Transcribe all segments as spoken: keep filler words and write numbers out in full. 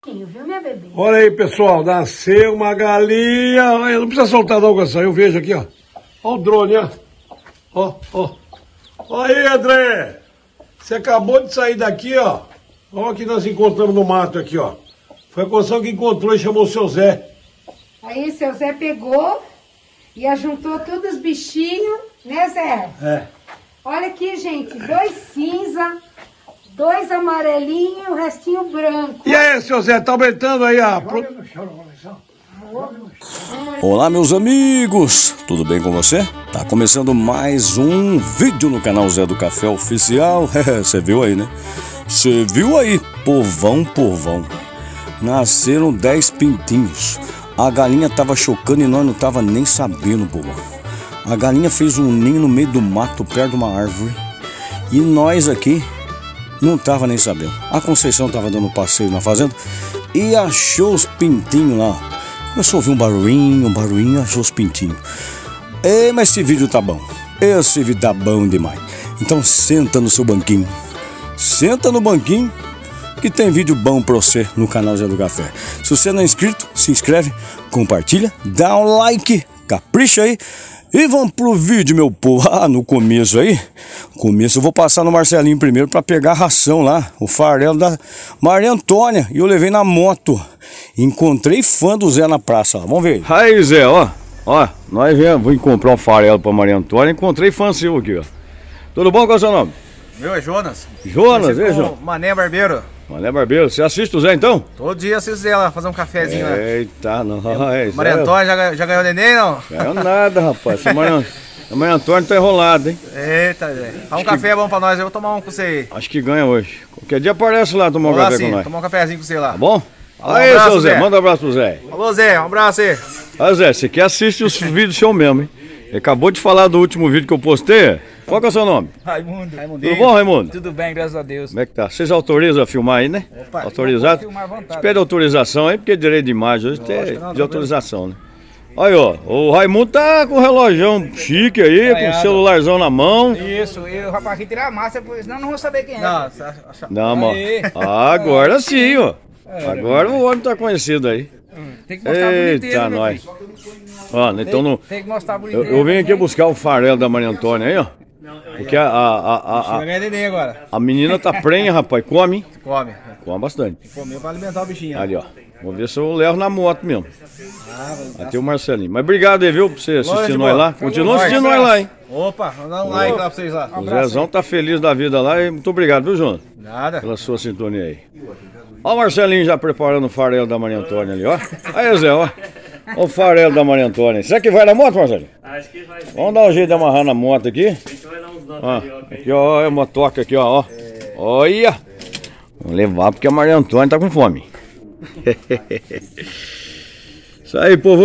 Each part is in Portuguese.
Viu, minha bebê? Olha aí, pessoal, nasceu uma galinha. Olha, não precisa soltar não, Gação. Eu vejo aqui, ó. Olha o drone, ó. Ó, ó. Olha aí, André. Você acabou de sair daqui, ó. Olha o que nós encontramos no mato aqui, ó. Foi a Conção que encontrou e chamou o seu Zé. Aí, seu Zé pegou e ajuntou todos os bichinhos, né, Zé? É. Olha aqui, gente, dois cinza, dois amarelinhos e o restinho branco. E aí, seu Zé, tá aumentando aí a... Olá, meus amigos, tudo bem com você? Tá começando mais um vídeo no canal Zé do Café Oficial. Você viu aí, né? Você viu aí, povão, povão. Nasceram dez pintinhos. A galinha tava chocando e nós não tava nem sabendo, povão. A galinha fez um ninho no meio do mato, perto de uma árvore. E nós aqui não tava nem sabendo. A Conceição tava dando um passeio na fazenda e achou os pintinhos lá. Começou a ouvir um barulhinho, um barulhinho, achou os pintinhos. Ei, mas esse vídeo tá bom. Esse vídeo tá bom demais. Então senta no seu banquinho. Senta no banquinho que tem vídeo bom pra você no canal Zé do Café. Se você não é inscrito, se inscreve, compartilha, dá um like, capricha aí. E vamos pro vídeo, meu povo. Ah, no começo aí, no começo eu vou passar no Marcelinho primeiro pra pegar a ração lá, o farelo da Maria Antônia. E eu levei na moto. Encontrei fã do Zé na praça, ó. Vamos ver. Aí, Zé, ó. Ó, nós viemos, vim comprar um farelo pra Maria Antônia. Encontrei fã seu aqui, ó. Tudo bom? Qual é o seu nome? Meu é Jonas. Jonas, é, Jonas? Mané Barbeiro. Mané Barbeiro, você assiste o Zé então? Todo dia assisto ela, fazer um cafezinho lá. Eita, não. Maria Antônia já, já ganhou neném, não? Ganhou nada, rapaz. A Maria, a Maria Antônia tá enrolada, hein? Eita, Zé. Um café é bom pra nós, eu vou tomar um com você aí. Acho que ganha hoje. Qualquer dia aparece lá tomar um café com nós. Tomar um cafezinho com você lá. Tá bom? Um aí, abraço, seu Zé, Zé, manda um abraço pro Zé. Alô, Zé, um abraço aí. Ah, Zé, você quer assistir os vídeos seu mesmo, hein? Ele acabou de falar do último vídeo que eu postei. Qual que é o seu nome? Raimundo. Raimundo. Tudo bom, Raimundo? Tudo bem, graças a Deus. Como é que tá? Vocês autorizam a filmar aí, né? Opa, autorizado? filmar à vontade. Espera autorização aí, porque direito de imagem hoje tem de autorização, né? Olha, ó, o Raimundo tá com um relógio chique aí, com o celularzão na mão. Isso, e o rapaz aqui tira a massa, senão não vou saber quem é. Não, não, mano. Agora sim, ó. Agora o homem tá conhecido aí. Tem que mostrar bonitinho. Eita, nós. Ó, então não. Tem que mostrar bonitinho. Eu, eu vim aqui buscar o farelo da Maria Antônia aí, ó. Porque a, a, a, a, a, a menina tá prenha, rapaz. Come, hein? Come. Come bastante. Comeu pra alimentar o bichinho. Ali, ó. Vamos ver se eu levo na moto mesmo. Até o Marcelinho. Mas obrigado aí, viu, por você assistir nós lá. Continua assistindo nós lá, hein? Opa, vamos dar um like lá pra vocês lá. O Zezão tá feliz da vida lá e muito obrigado, viu, João? Nada. Pela sua sintonia aí. Ó o Marcelinho já preparando o farelo da Maria Antônia ali, ó. Aí, Zé, ó. Ó o farelo da Maria Antônia. Será que vai na moto, Marcelinho? Acho que vai sim. Vamos dar um jeito de amarrar na moto aqui. A gente vai dar uns dados Ó, carioca aí. aqui, ó, é uma toca aqui, ó. Ó. Olha. Vamos levar porque a Maria Antônia tá com fome. Isso aí, povo.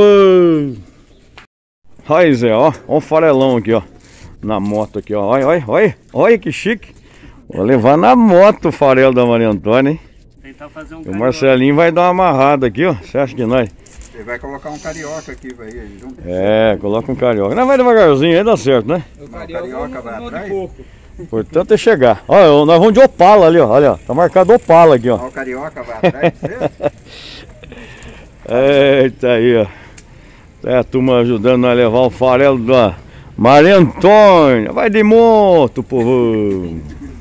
Aí, Zé, ó. Ó o farelão aqui, ó. Na moto aqui, ó. Olha, olha, olha. Olha que chique. Vou levar na moto o farelo da Maria Antônia, hein? Tentar fazer um O Marcelinho vai dar uma amarrada aqui, ó. Você acha que nós? Ele vai colocar um carioca aqui, vai aí junto. É, coloca um carioca. Não, vai devagarzinho, aí dá certo, né? O carioca vai atrás. O importante é chegar. Ó, nós vamos de Opala ali, ó. Olha, ó. Tá marcado Opala aqui, ó. Ó, o carioca vai atrás de você. Eita aí, ó. É a turma ajudando nós a levar o farelo da Maria Antônia. Vai de moto, povo.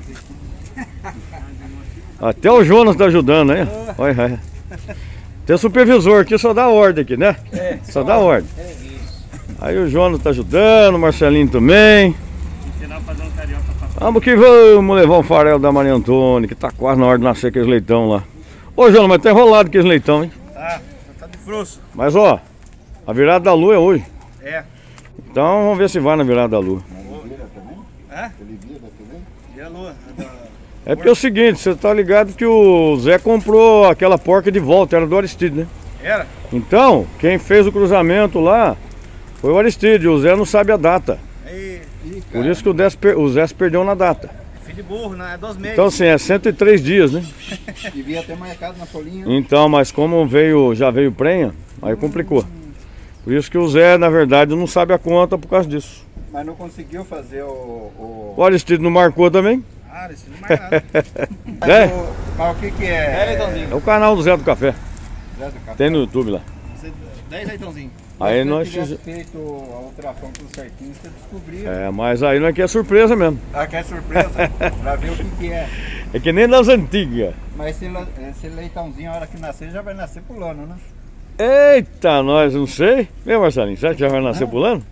Até o Jonas tá ajudando, hein? Olha aí. Tem o supervisor aqui, só dá ordem aqui, né? É, só dá ordem. É isso. Aí o Jonas tá ajudando, o Marcelinho também. Ensinar a fazer um carioca pra... Vamos que vamos levar o farelo da Maria Antônia, que tá quase na hora de nascer aqueles leitão lá. Ô, Jonas, mas tá enrolado aqueles leitão, hein? Tá, tá de fruto. Mas ó, a virada da lua é hoje. É. Então vamos ver se vai na virada da lua. É? Dia lua. É porque é o seguinte, você tá ligado que o Zé comprou aquela porca de volta, era do Aristide, né? Era? Então, quem fez o cruzamento lá foi o Aristide, o Zé não sabe a data. Aí, Por isso que o, Zé, o Zé se perdeu na data. filho de burro, né? É dois meses. Então assim, é cento e três dias, né? Devia ter marcado na folhinha. Então, mas como veio, já veio prenha, aí complicou. Por isso que o Zé, na verdade, não sabe a conta por causa disso. Mas não conseguiu fazer o... O, O Aristide não marcou também. Ah, isso não é mais nada. É? O- Mas o que que É, é? leitãozinho. É o canal do Zé do Café. Zé do Café? Tem no YouTube lá. dez leitãozinhos. Aí Se nós. você tivesse feito a alteração tudo certinho, você descobria. É, mas aí não é que é surpresa mesmo. Ah, que é surpresa, pra ver o que que é. É que nem das antigas. Mas esse, le- esse leitãozinho, a hora que nascer, já vai nascer pulando, né? Eita, nós não sei. Vem, Marcelinho, será que já vai nascer pulando?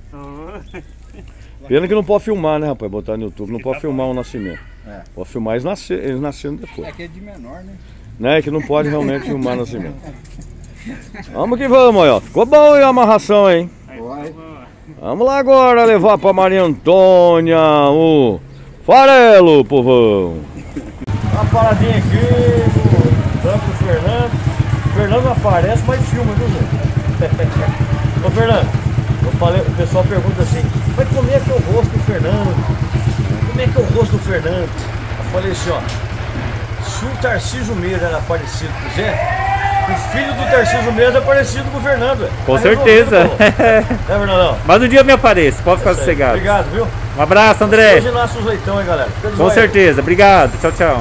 Pena que não pode filmar, né, rapaz? Botar no YouTube, não pode filmar o nascimento. É. Pode filmar eles, nascer, eles nascendo depois. É que é de menor, né? Né? Que não pode realmente filmar o nascimento. Vamos que vamos, ó. Ficou bom aí a amarração, hein? Vai. Vamos lá agora levar pra Maria Antônia o farelo, povão. Uma paradinha aqui, tanto o Fernando. O Fernando não aparece, mas filma, viu, Zé? Ô, Fernando, eu falei, o pessoal pergunta assim, mas como é que é o rosto do Fernando? Como é que é o rosto do Fernando? Eu falei assim, ó, se o Tarcísio Meira era parecido com o Zé, o filho do Tarcísio Meira é parecido com o Fernando, velho. Com Tá certeza. resolvido, pô. É, Fernandão? Mas um dia eu me apareço, pode ficar Isso aí. sossegado. Obrigado, viu? Um abraço, André. Hoje nasce os leitão, hein, galera? Fica de Com olho aí. certeza, obrigado. Tchau, tchau.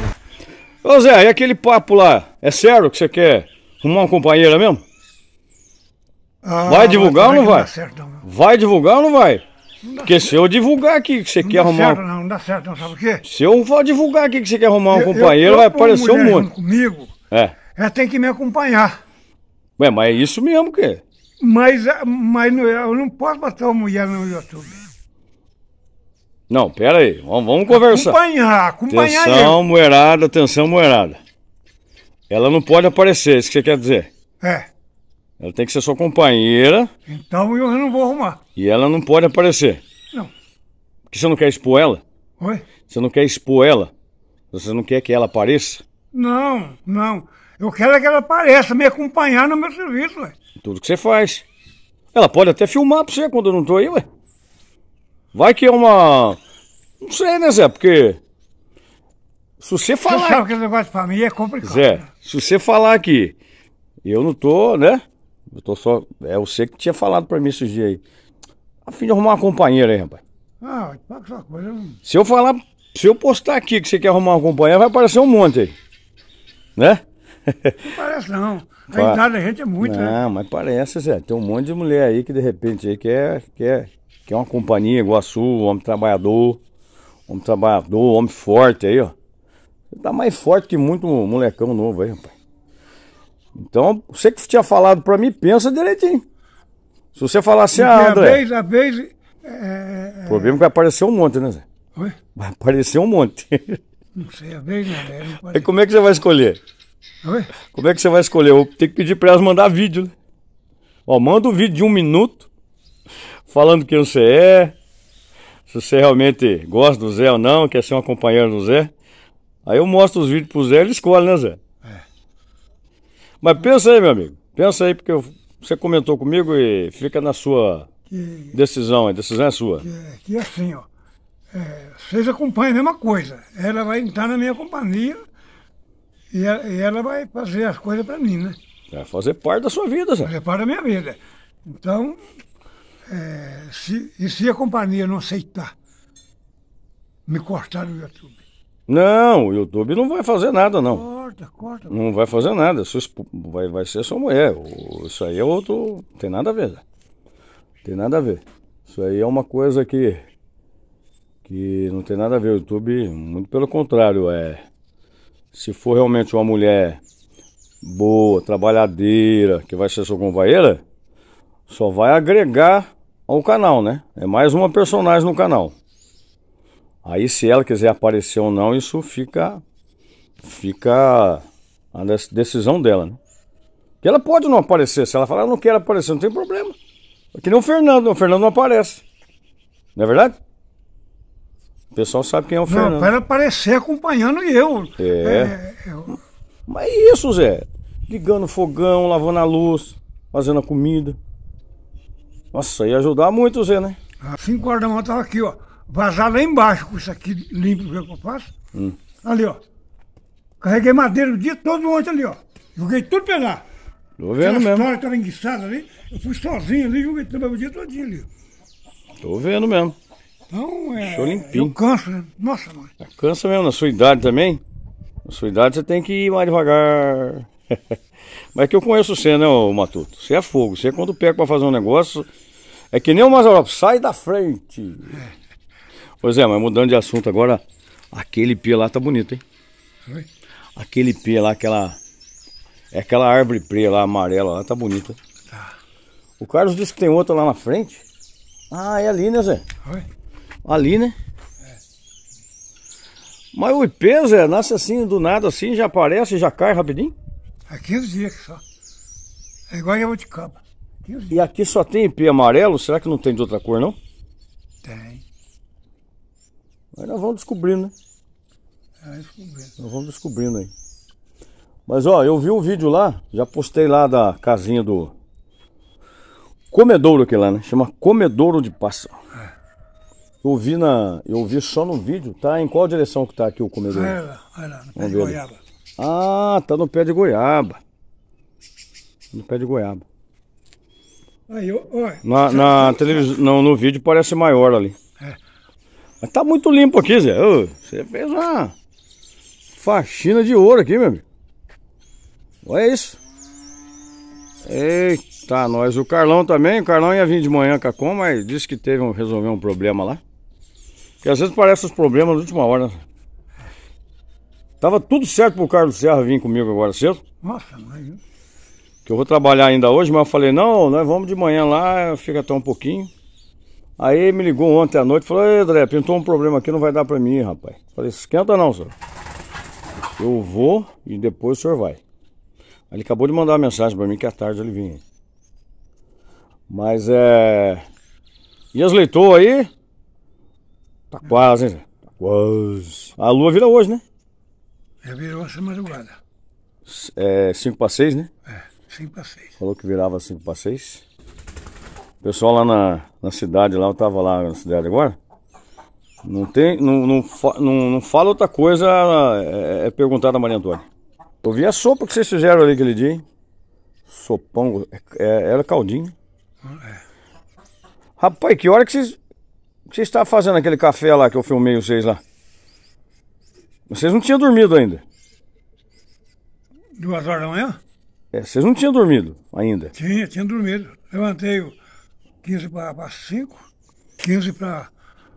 Ô Zé, e aquele papo lá? É sério que você quer arrumar uma companheira mesmo? Ah, Vai divulgar mas ou não também vai? Não dá certo, não. Vai divulgar ou não vai? Porque se eu divulgar aqui que você Não quer dá arrumar... certo, não, não dá certo, não. Sabe o quê? Se eu for divulgar aqui que você quer arrumar uma Eu- companheira, eu- vai eu com aparecer um mulher monte. junto comigo, É. ela tem que me acompanhar. Ué, mas é isso mesmo que Mas, eh, mas não- eu não posso botar uma mulher no YouTube. Não, pera aí. Vamos, vamos conversar. Acompanhar, acompanhar Atenção, moerada, atenção, moerada. Ela não pode aparecer, é isso que você quer dizer. ele. É. Ela tem que ser sua companheira Então eu não vou arrumar. e ela não pode aparecer. Não. Porque você não quer expor ela? Oi? Você não quer expor ela? Você não quer que ela apareça? Não, não. Eu quero que ela apareça, me acompanhar no meu serviço, ué. Tudo que você faz. Ela pode até filmar pra você quando eu não tô aí, ué. Vai que é uma... Não sei, né, Zé? Porque... Se você Você falar... sabe que esse negócio pra mim é complicado. Zé, né? se você falar aqui, eu não tô, né? Eu tô só... É você que tinha falado pra mim esses dias aí. A fim de arrumar uma companheira aí, rapaz. Ah, fala essa coisa. Não Se eu falar... Se eu postar aqui que você quer arrumar uma companheira, vai aparecer um monte aí. Né? parece não. A Fala. idade da gente é muito, né? Não, mas parece, Zé. Tem um monte de mulher aí que de repente aí quer, quer, quer uma companhia igual a sua, homem trabalhador, homem trabalhador, homem forte aí, ó. Você tá mais forte que muito molecão novo aí, rapaz. Então, você que tinha falado pra mim, pensa direitinho. Se você falar assim, Porque ah, a André, vez, a vez... É, o problema é que vai aparecer um monte, né, Zé? Oi? Vai aparecer um monte. Não sei, a vez não, é, não Aí pode... como é que você vai escolher? Oi? Como é que você vai escolher? Eu vou ter que pedir pra elas mandar vídeo, né? Ó, manda um vídeo de um minuto, falando quem você é, se você realmente gosta do Zé ou não, quer ser uma companheira do Zé. Aí eu mostro os vídeos pro Zé, ele escolhe, né, Zé? É. Mas pensa aí, meu amigo. Pensa aí, porque eu- você comentou comigo e fica na sua Que, decisão, a decisão é sua. que, que assim, ó. É, vocês acompanham a mesma coisa. Ela vai entrar na minha companhia e ela, e ela vai fazer as coisas pra mim, né? Vai fazer parte da sua vida, Zé. Fazer parte da minha vida. Então, é, se, e se a companhia não aceitar me cortar no YouTube? Não, o YouTube não vai fazer nada, não. Corta, corta. Não vai fazer nada, sua esp- vai, vai ser sua mulher. O- Isso aí é outro. Tem nada a ver. Zé. Tem nada a ver. Isso aí é uma coisa que. Que não tem nada a ver. O YouTube, muito pelo contrário, é. Se for realmente uma mulher boa, trabalhadeira, que vai ser sua companheira, só vai agregar ao canal, né? É mais uma personagem no canal. Aí se ela quiser aparecer ou não, isso fica. Fica a dec- decisão dela, né? Que ela pode não aparecer. Se ela falar, eu não quero aparecer, não tem problema. É que nem o Fernando, o Fernando não aparece. Não é verdade? O pessoal sabe quem é o Não, Fernando. para ela aparecer acompanhando eu. É. eu- Mas é isso, Zé. Ligando o fogão, lavando a luz, fazendo a comida. Nossa, ia ajudar muito, Zé, né? Às cinco horas da manhã eu tava aqui, ó. Vazar lá embaixo com isso aqui limpo que eu faço. Hum. Ali, ó. Carreguei madeira o dia todo ontem ali, ó. Joguei tudo pra lá. Tô vendo Aquela mesmo. história estava enguiçada ali. Eu fui sozinho ali, joguei tudo o dia todinho ali. Tô vendo mesmo. Então, é... Show limpinho. Eu canso, né? Nossa, mãe. Cansa mesmo, na sua idade também. Na sua idade você tem que ir mais devagar. Mas que eu conheço você, né, ô Matuto? Você é fogo. Você quando pega pra fazer um negócio, é que nem o Mazarop, sai da frente. É. Pois é, mas mudando de assunto agora, aquele pé lá tá bonito, hein? Oi? Aquele pé lá, aquela... É aquela árvore preta lá, amarela lá, tá bonita. Tá. O Carlos disse que tem outra lá na frente. Ah, é ali, né, Zé? Oi? Ali, né? É. Mas o ipê, Zé, nasce assim, do nada assim, já aparece, já cai rapidinho? Há quinze dias só. É igual jabuticaba. quinze dias. E aqui só tem ipê amarelo? Será que não tem de outra cor, não? Tem. Mas nós vamos descobrindo, né? É, descobrindo. Nós vamos descobrindo aí. Mas ó, eu vi um vídeo lá, já postei lá da casinha do comedouro aqui lá, né? Chama Comedouro de Pássaro. É. Eu vi na, eu vi só no vídeo, tá? Em qual direção que tá aqui o comedouro? Olha lá, olha lá, no pé de goiaba. Ah, tá no pé de goiaba. No pé de goiaba. Aí, olha. Na, na televisão, não, no vídeo parece maior ali. É. Mas tá muito limpo aqui, Zé. Ô, você fez uma faxina de ouro aqui, meu amigo. Olha isso. Eita, nós. O Carlão também. O Carlão ia vir de manhã com a Com, mas disse que teve um, resolver um problema lá. Porque às vezes parece os problemas na última hora, né? Tava tudo certo pro Carlos Serra vir comigo agora cedo. Nossa, mas... Que eu vou trabalhar ainda hoje, mas eu falei, não, nós vamos de manhã lá, fica até um pouquinho. Aí ele me ligou ontem à noite e falou, ei, André, pintou um problema aqui, não vai dar pra mim, rapaz. Falei, esquenta não, senhor. Eu vou e depois o senhor vai. Ele acabou de mandar uma mensagem pra mim que à tarde ele vinha. Mas é... E as leitoas aí? Tá quase, hein, Zé? Tá quase. A lua vira hoje, né? Já virou essa madrugada. É cinco para seis, né? É, cinco para seis. Falou que virava cinco para seis. O pessoal lá na, na cidade, lá eu tava lá na cidade agora. Não tem, não, não, não, não fala outra coisa, é, é perguntar da Maria Antônia. Eu vi a sopa que vocês fizeram ali aquele dia, hein? Sopão, é, era caldinho. É. Rapaz, que hora que vocês, que vocês estavam fazendo aquele café lá que eu filmei vocês lá? Vocês não tinham dormido ainda? Duas horas da manhã? É, vocês não tinham dormido ainda? Tinha, tinha dormido. Levantei quinze para cinco, quinze para...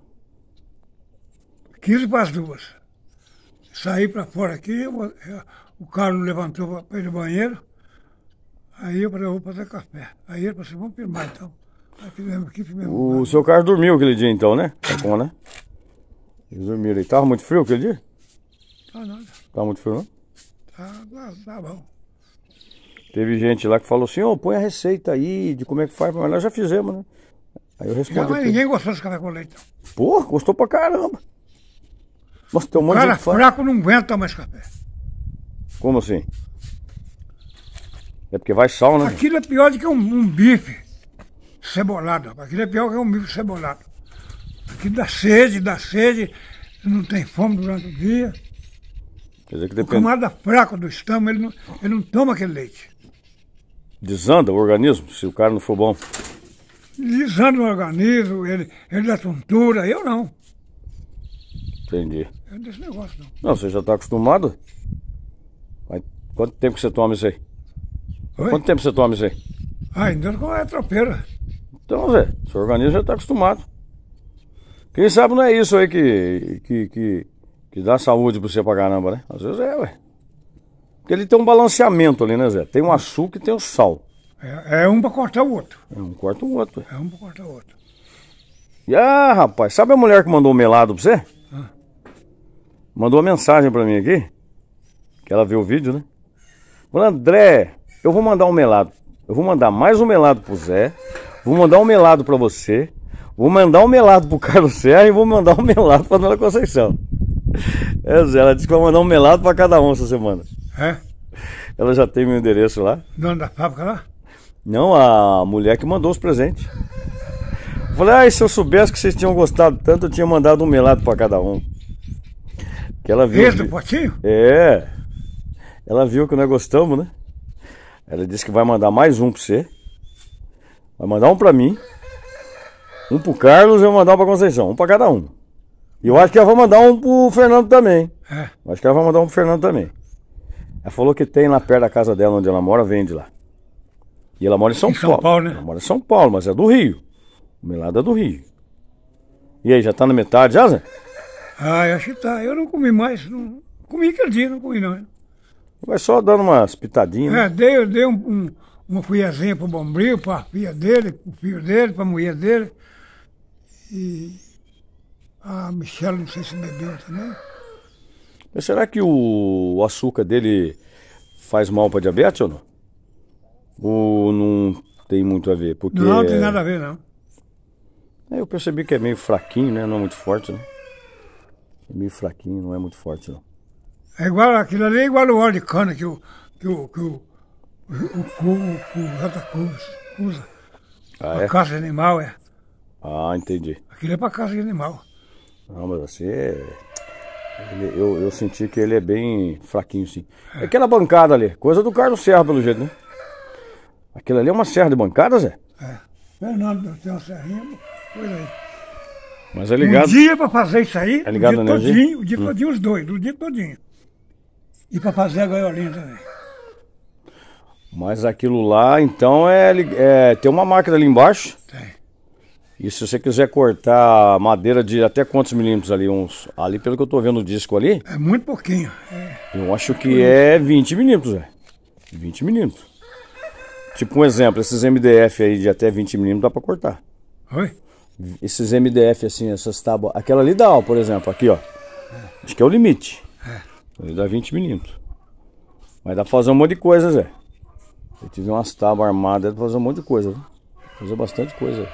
quinze para as duas. Saí para fora aqui, o Carlos levantou para ir no banheiro. Aí eu falei, eu vou fazer café. Aí ele falou assim, vamos filmar então. Aí fizemos aqui, fizemos. O seu Carlos dormiu aquele dia então, né? Tá bom, né? Eles dormiram aí. Tava muito frio aquele dia? Tá nada. Tava muito frio, não? Tá, tá, tá bom. Teve gente lá que falou assim, ô, oh, põe a receita aí de como é que faz, mas nós já fizemos, né? Aí eu respondi. Já, mas ninguém gostou desse café com leite. Pô, gostou pra caramba. Nossa, tem um monte de cara gente faz. fraco não aguenta mais café. Como assim? É porque vai sal, né? Aquilo é pior do que um, um bife cebolado. Aquilo é pior que um bife cebolado. Aquilo dá sede, dá sede, não tem fome durante o dia. Quer dizer que O depende... camarada fraco do estômago, ele não, ele não toma aquele leite. Desanda o organismo, se o cara não for bom. Desanda o organismo, ele, ele dá tontura, eu não. Entendi. Eu não desse negócio não. Não, você já tá acostumado? Vai... Quanto tempo que você toma isso aí? Oi? Quanto tempo você toma isso aí? Ah, ainda não é tropeira. Então, Zé, seu organismo já tá acostumado. Quem sabe não é isso aí que, que, que, que dá saúde pra você pra caramba, né? Às vezes é, ué. Porque ele tem um balanceamento ali, né, Zé? Tem o açúcar e tem o sal. É, é um pra cortar o outro. É um corta o outro. É um pra cortar o outro. E ah, rapaz, sabe a mulher que mandou um melado pra você? Ah. Mandou uma mensagem pra mim aqui. Que ela viu o vídeo, né? Falou, André, eu vou mandar um melado. Eu vou mandar mais um melado pro Zé. Vou mandar um melado pra você. Vou mandar um melado pro Carlos Serra e vou mandar um melado pra Dona Conceição. É, Zé, ela disse que vai mandar um melado pra cada um essa semana. É? Ela já tem meu endereço lá. Dona da fábrica lá? Não, a mulher que mandou os presentes. Eu falei, ah, se eu soubesse que vocês tinham gostado tanto, eu tinha mandado um melado pra cada um. Que ela viu. Esse do potinho? É. Ela viu que nós gostamos, né? Ela disse que vai mandar mais um pra você. Vai mandar um pra mim. Um pro Carlos e eu vou mandar um pra Conceição. Um pra cada um. E eu acho que ela vai mandar um pro Fernando também. É. Eu acho que ela vai mandar um pro Fernando também. Ela falou que tem lá perto da casa dela, onde ela mora, vende lá. E ela mora em São, Em São Paulo. Paulo, né? Ela mora em São Paulo, mas é do Rio. O melado é do Rio. E aí, já tá na metade já, Zé? Ah, eu acho que tá. Eu não comi mais. Não... Comi aquele dia, não comi não. Vai só dando umas pitadinhas. É, né? dei, eu dei um, um, uma colherzinha pro Bombril, pra filha dele, pro filho dele, pra mulher dele. E a Michelle, não sei se bebeu também. Mas será que o, o açúcar dele faz mal pra diabetes ou não? Ou não tem muito a ver? Porque Não, não tem nada a ver, não. É, eu percebi que é meio fraquinho, né? Não é muito forte, né? É meio fraquinho, não é muito forte, não. É igual, aquilo ali é igual o óleo de cana que o que o, que o, o, o, o, o Santa Cruz usa. Ah, Pra é? caça de animal, é. Ah, entendi. Aquilo é pra caça de animal. Não, mas você é... ele- eu, eu senti que ele é bem fraquinho, sim. É aquela bancada ali, coisa do Carlos Serra, pelo jeito, né? Aquilo ali é uma serra de bancada, Zé? É. Fernando tem uma serrinha, coisa aí. Mas é ligado... Um dia pra fazer isso aí, É ligado o dia na energia? todinho, o dia todinho os dois, o dia todinho. E pra fazer a gaiolinha também. Mas aquilo lá, então, é, li- é... tem uma máquina ali embaixo. Tem. E se você quiser cortar madeira de até quantos milímetros ali? Uns... Ali, pelo que eu tô vendo no disco ali, É muito pouquinho. É. eu acho que é vinte milímetros, Zé. vinte milímetros. Tipo um exemplo, esses M D F aí de até vinte milímetros dá pra cortar. Oi? Esses M D F assim, essas tábuas. Aquela ali dá, ó, por exemplo, aqui, ó. Acho que é o limite. Ele dá vinte milímetros. Mas dá pra fazer um monte de coisa, Zé. Eu tive umas tábuas armadas, dá pra fazer um monte de coisa, viu? Fazer bastante coisa.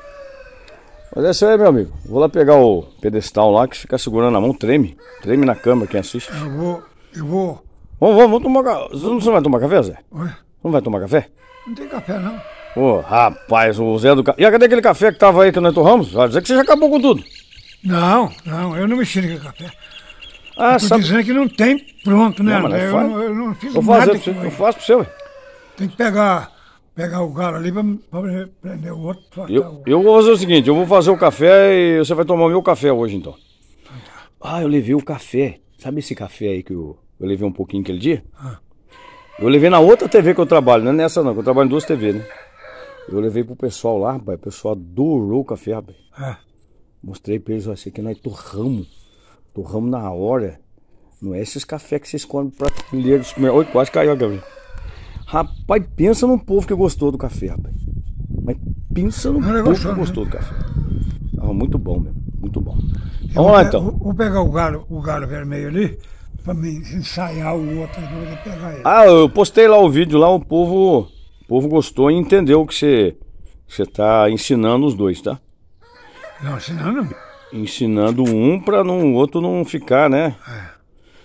Mas é isso aí, meu amigo. Vou lá pegar o pedestal lá, que fica segurando na mão, treme. Treme na câmera, quem assiste. Eu vou. Eu vou. Vamos, vamos, vamos tomar café. Você não vai tomar café, Zé? Oi? Não vai tomar café? Não tem café não. Ô, rapaz, o Zé do café. E cadê aquele café que tava aí que nós torramos? Vai dizer que você já acabou com tudo. Não, não, eu não mexi naquele café. Ah, Tô sabe. dizendo que não tem pronto, né? Não, mas não eu, faz. não, eu não fiz Vou nada fazer com pra você. Eu ele. faço pra você, ué. Tem que pegar, pegar o galo ali pra, pra prender o outro. Pra Eu, eu vou fazer o seguinte, eu vou fazer o café e você vai tomar o meu café hoje, então. Ah, eu levei o café. Sabe esse café aí que eu, eu levei um pouquinho aquele dia? Ah. Eu levei na outra T V que eu trabalho, não é nessa não, que eu trabalho em duas T V, né? Eu levei pro pessoal lá, rapaz, o pessoal adorou o café, rapaz. É. Mostrei pra eles, ó, esse aqui nós torramos. Torramos na hora. Não é esses cafés que vocês comem pra prateleira do supermercado. Oi, quase caiu a Gabriel. Rapaz, pensa num povo que gostou do café, rapaz. Mas pensa num Não, povo gostou, que né? gostou do café. Tava muito bom mesmo, muito bom. Eu Vamos vou lá pe- então. Vou, vou pegar o galo, o galo vermelho ali, pra me ensaiar o outro, pra poder pegar ele. Ah, eu postei lá o vídeo lá, o povo, o povo gostou e entendeu que você, que você tá ensinando os dois, tá? Não, senão não. Ensinando um pra não, o outro não ficar, né? É.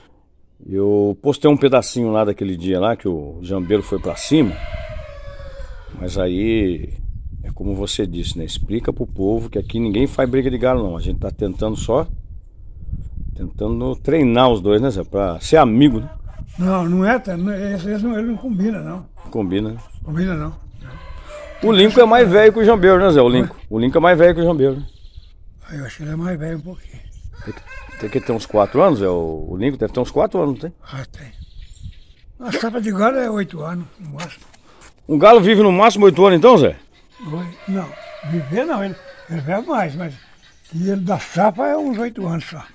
Eu postei um pedacinho lá daquele dia lá que o jambeiro foi pra cima. Mas aí é como você disse, né? Explica pro povo que aqui ninguém faz briga de galo não. A gente tá tentando só tentando treinar os dois, né, Zé? Pra ser amigo, né? Não, não é, tá, não é- esse, esse não, ele não combina, não. Combina, né? Combina não. O Lincoln é mais velho que o jambeiro, né, Zé? O Lincoln. O Lincoln é mais velho que o jambeiro, né? Aí eu acho que ele é mais velho um pouquinho. Tem que, tem que ter uns quatro anos, Zé. O, o Lincoln deve ter uns quatro anos, não tem? Ah, tem. A safra de galo é oito anos, no máximo. Um galo vive no máximo oito anos então, Zé? Oi? Não, viver não, ele, ele vive mais, mas e ele da safra é uns oito anos só.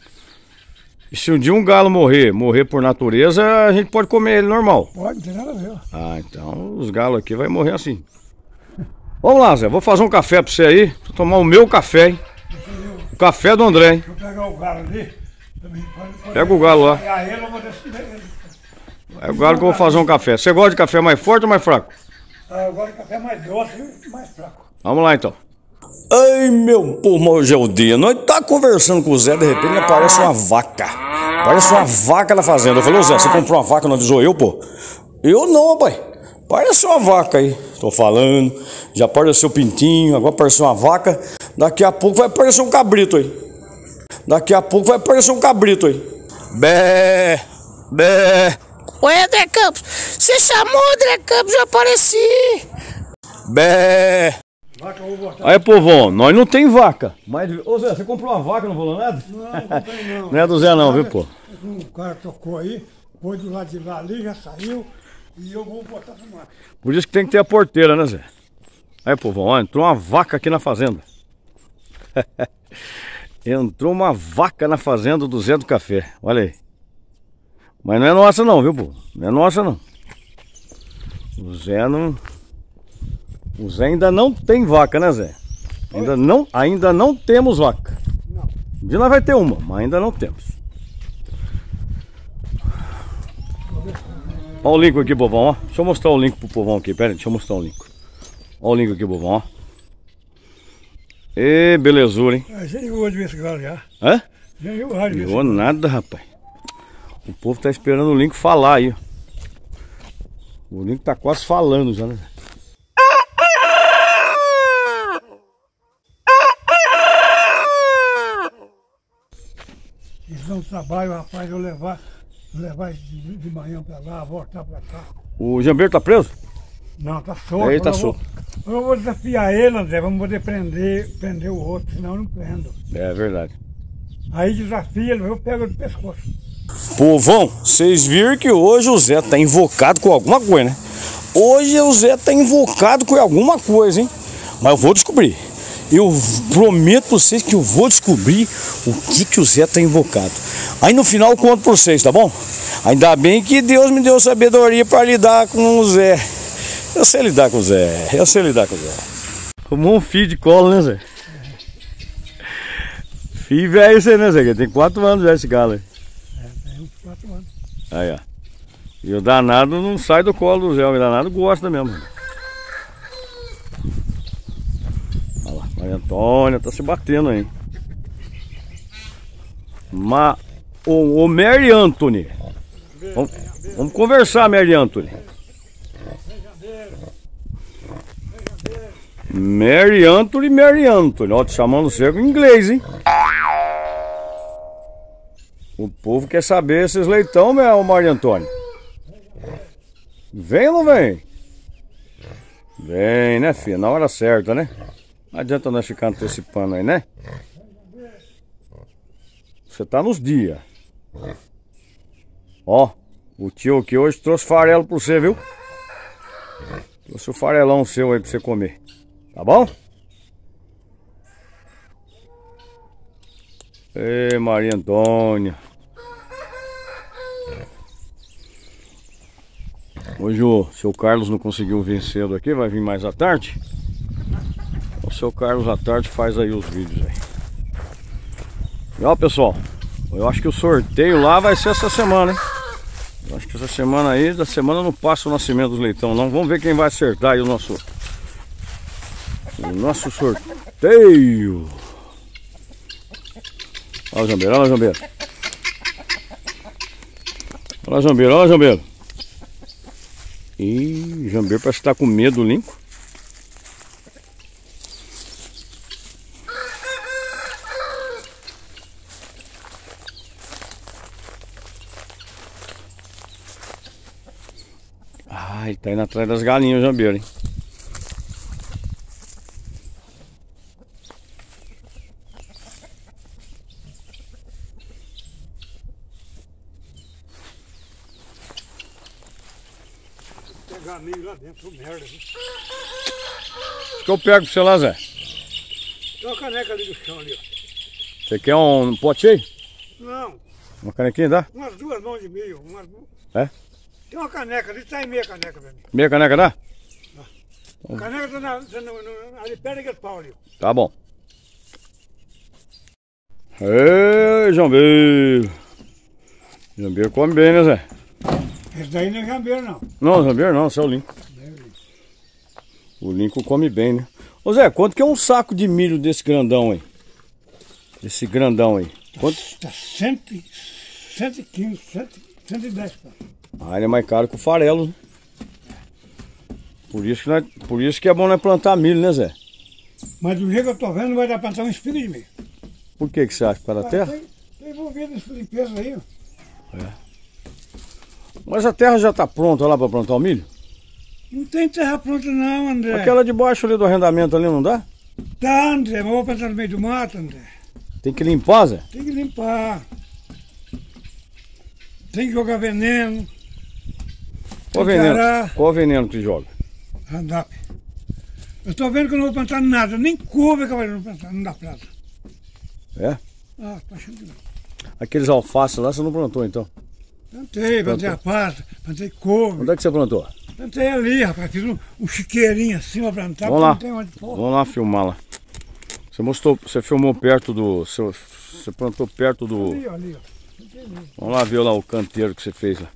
E se um dia um galo morrer, morrer por natureza, a gente pode comer ele normal. Pode, não tem nada a ver. ó. Ah, então os galos aqui vai morrer assim. Vamos lá, Zé. Vou fazer um café pra você aí. Vou tomar o meu café, hein? O café do André, hein? Deixa eu pegar o galo ali. Também pode, pode Pega o galo lá. ensaiar ele, eu vou decidir ele. É o galo que eu vou fazer um café. Você gosta de café mais forte ou mais fraco? Ah, agora o café é mais doce e mais fraco. Vamos lá então. Ai, meu povo, hoje é o dia. Nós tá conversando com o Zé, de repente aparece uma vaca. Parece uma vaca na fazenda. Eu falei, ô Zé, você comprou uma vaca, não avisou eu, pô? Eu não, pai. Parece uma vaca aí. Tô falando. Já apareceu o pintinho, agora apareceu uma vaca. Daqui a pouco vai aparecer um cabrito aí. Daqui a pouco vai aparecer um cabrito aí. Bé, bé. Oi, André Campos. Você chamou, André Campos, eu apareci. Bé. Vaca eu vou botar. Aí, povão, nós não tem vaca. Mas, ô Zé, você comprou uma vaca, não falou nada? Não, não comprei não. Não é do Zé não, viu, pô? Um cara tocou aí, pôs do lado de lá ali, já saiu. E eu vou botar pra mais. Por isso que tem que ter a porteira, né, Zé? Aí, povão, ó, entrou uma vaca aqui na fazenda. Entrou uma vaca na fazenda do Zé do Café. Olha aí. Mas não é nossa não, viu, pô? Não é nossa não. O Zé não... O Zé ainda não tem vaca, né, Zé? Ainda não, ainda não temos vaca. Não. Um dia nós vai ter uma, mas ainda não temos. Olha o link aqui, povão, ó. Deixa eu mostrar o link pro povão aqui, pera aí, deixa eu mostrar o link. Olha o link aqui, povão, ó. Ê, belezura, hein? A gente enjoou de ver esse galo já. Hã? Já enjoou de ver esse Enjoou galo. nada, rapaz. O povo tá esperando o link falar aí, ó. O link tá quase falando já, né? Eles dão trabalho, rapaz, eu levar, levar de, de manhã pra lá, voltar pra cá. O Jambeiro tá preso? Não, tá solto. Ele tá eu vou- solto. Eu vou desafiar ele, André, vamos poder prender, prender o outro, senão eu não prendo. É verdade. Aí desafia ele, eu pego do pescoço. Povão, vocês viram que hoje o Zé tá invocado com alguma coisa, né? Hoje o Zé tá invocado com alguma coisa, hein? Mas eu vou descobrir. Eu prometo pra vocês que eu vou descobrir o que que o Zé tá invocado. Aí no final eu conto pra vocês, tá bom? Ainda bem que Deus me deu sabedoria pra lidar com o Zé. Eu sei lidar com o Zé, eu sei lidar com o Zé. Tomou um fio de colo, né, Zé? Fio velho esse aí, né, Zé? Tem quatro anos já esse galo aí. É, tem uns quatro anos. Aí, ó. E o danado não sai do colo do Zé, o danado gosta mesmo. Olha lá, Maria Antônia tá se batendo aí. Ma... Ô, ô Mary Anthony. Vamos, vamos conversar, Mary Anthony. Mary Anthony, Mary Anthony. Ó, te chamando você com inglês, hein? O povo quer saber esses leitão, meu, Maria Antônia. Vem ou não vem? Vem, né, filha? Na hora certa, né? Não adianta nós ficar antecipando aí, né? Você tá nos dias. Ó, o tio aqui hoje trouxe farelo pra você, viu? Trouxe o farelão seu aí pra você comer. Tá bom? Ei, Maria Antônia. Hoje o seu Carlos não conseguiu vir cedo aqui, vai vir mais à tarde. O seu Carlos à tarde faz aí os vídeos aí. E ó, pessoal, eu acho que o sorteio lá vai ser essa semana, hein? Eu acho que essa semana aí, da semana não passa o nascimento dos leitão, não. Vamos ver quem vai acertar aí o nosso O nosso sorteio. Olha o Jambeiro, olha o Jambeiro. Olha o Jambeiro, olha o Jambeiro. Ih, Jambeiro parece que tá com medo do Lincoln. Ah, ele tá indo atrás das galinhas, o Jambeiro, hein? Pegar milho lá dentro, merda. Viu? O que eu pego pra você lá, Zé? Tem uma caneca ali do chão ali, ó. Você quer um pote aí? Não, Uma canequinha, dá? umas duas mãos de milho. Umas... É? Tem uma caneca ali, sai meia caneca pra mim. Meia caneca dá? A caneca tá, na, tá no, no, ali perto daquele pau ali. Tá bom. Ei, Jambeiro. Jambeiro come bem, né, Zé? Esse daí não é jambeiro, não. Não, Jambeiro não, esse é o Lincoln. O Lincoln come bem, né? Ô Zé, quanto que é um saco de milho desse grandão aí? Esse grandão aí. Quanto? Tá cento, cento e quinze, cento, cento e dez. Pô. Ah, ele é mais caro que o farelo, né? Por isso que, nós, por isso que é bom nós plantar milho, né, Zé? Mas do jeito que eu tô vendo, vai dar pra plantar um espigo de milho. Por que que você acha? Para a Ah, terra? Tem, tem envolvido nessa limpeza aí, ó. Mas a terra já tá pronta lá para plantar o milho? Não tem terra pronta não, André. Aquela de baixo ali do arrendamento ali não dá? Tá, André, mas vou plantar no meio do mato, André. Tem que limpar, Zé? Tem que limpar. Tem que jogar veneno. Qual Tem que veneno? arar. Qual veneno que joga? Roundup. Eu tô vendo que eu não vou plantar nada, nem couve que eu vou plantar, não dá prazo. É? Ah, tô achando que não. Aqueles alfaces lá você não plantou então? Plantei, plantei a pasta, plantei couve. Onde é que você plantou? Plantei ali, rapaz, fiz um, um chiqueirinho assim pra plantar, Vamos lá. porque não tem onde pôr. Vamos lá filmar lá. Você mostrou, você filmou perto do. Você, você plantou perto do. Ali, ó, ali, ó. Vamos lá ver lá o canteiro que você fez lá.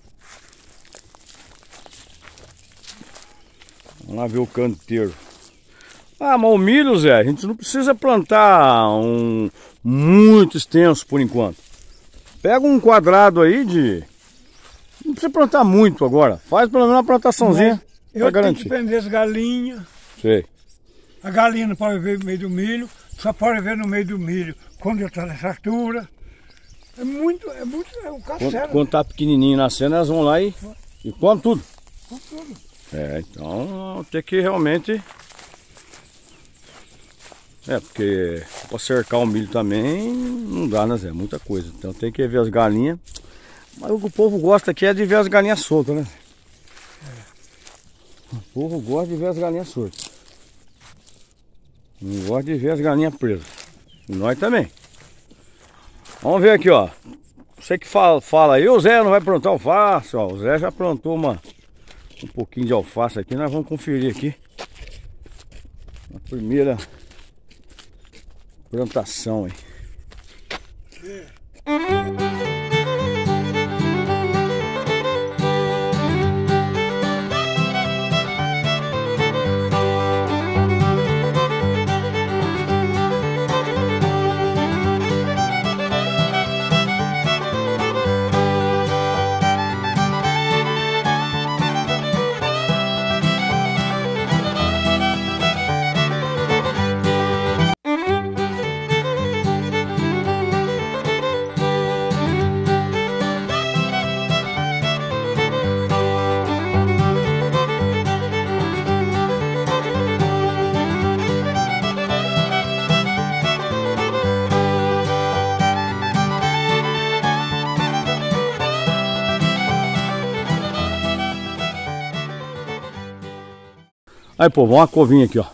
Vamos lá ver o canteiro. Ah, mas o milho, Zé, a gente não precisa plantar um muito extenso por enquanto. Pega um quadrado aí de... Não precisa plantar muito agora. Faz pelo menos uma plantaçãozinha Eu pra tenho garantir. que prender as galinhas. Sei. A galinha não pode viver no meio do milho, só pode viver no meio do milho quando eu estou nessa altura. É muito, é muito, é um Quando, cacete. quando tá pequenininho nascendo, elas vão lá e, e comem tudo. Com tudo. É, então tem que realmente... É, porque para cercar o milho também não dá, né, Zé? Muita coisa. Então tem que ver as galinhas. Mas o que o povo gosta aqui é de ver as galinhas soltas, né? O povo gosta de ver as galinhas soltas. Não gosta de ver as galinhas presas. E nós também. Vamos ver aqui, ó. Você que fala, fala aí, o Zé não vai plantar alface, ó. O Zé já plantou uma, um pouquinho de alface aqui. Nós vamos conferir aqui. A primeira plantação aí. Aí, pô, vamos uma covinha aqui, ó.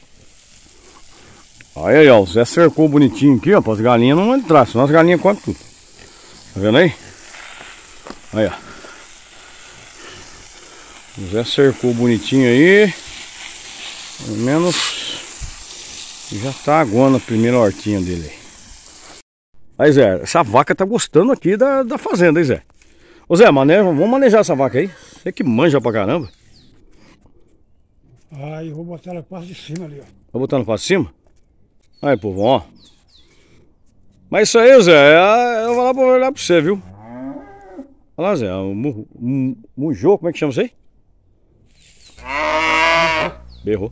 Aí, aí, ó, o Zé cercou bonitinho aqui, ó, para as galinhas não entrar, senão as galinhas comem tudo. Tá vendo aí? Aí, ó. O Zé cercou bonitinho aí. Pelo menos já tá aguando a primeira hortinha dele aí. Aí, Zé, essa vaca tá gostando aqui da, da fazenda, hein, Zé? Ô, Zé, maneja, vamos manejar essa vaca aí. Você que manja pra caramba. Ah, eu vou botar ela parte de cima ali, ó. Vai botar no passo de cima? Aí, povo, ó. Mas isso aí, Zé, é, eu vou lá pra olhar pra você, viu? Olha lá, Zé, o mu, mu, mujô, como é que chama isso aí? Berrou.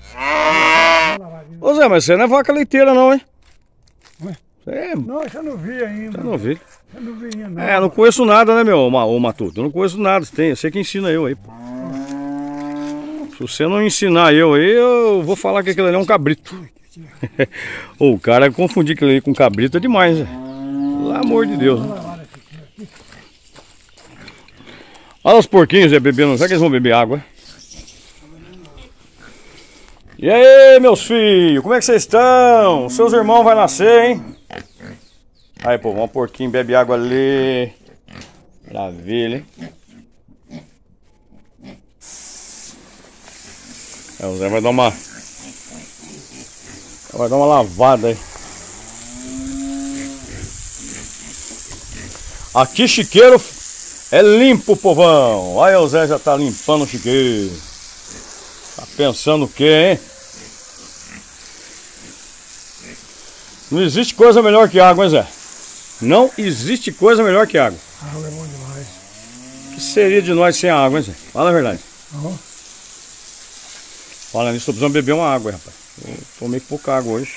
Ô, Zé, mas você não é vaca leiteira não, hein? Ué? Você é... Não, eu não vi ainda. Eu não vi. Eu não vi ainda. É, não conheço nada, né, meu, ô Matuto? Eu não conheço nada, tem, você que ensina eu aí, pô. Se você não ensinar eu aí, eu vou falar que aquilo ali é um cabrito. O cara confundir aquilo ali com cabrito é demais, né? Pelo amor de Deus. Né? Olha os porquinhos, Zé, bebendo. Será que eles vão beber água? E aí, meus filhos, como é que vocês estão? Seus irmãos vão nascer, hein? Aí, pô, um porquinho bebe água ali. Maravilha, hein? É, o Zé vai dar uma... Vai dar uma lavada aí. Aqui chiqueiro é limpo, povão. Aí o Zé já tá limpando o chiqueiro. Tá pensando o quê, hein? Não existe coisa melhor que água, hein, Zé? Não existe coisa melhor que água. Água é bom demais. O que seria de nós sem a água, hein, Zé? Fala a verdade. Ó. Fala nisso, tô precisando beber uma água, rapaz. Eu tomei pouca água hoje.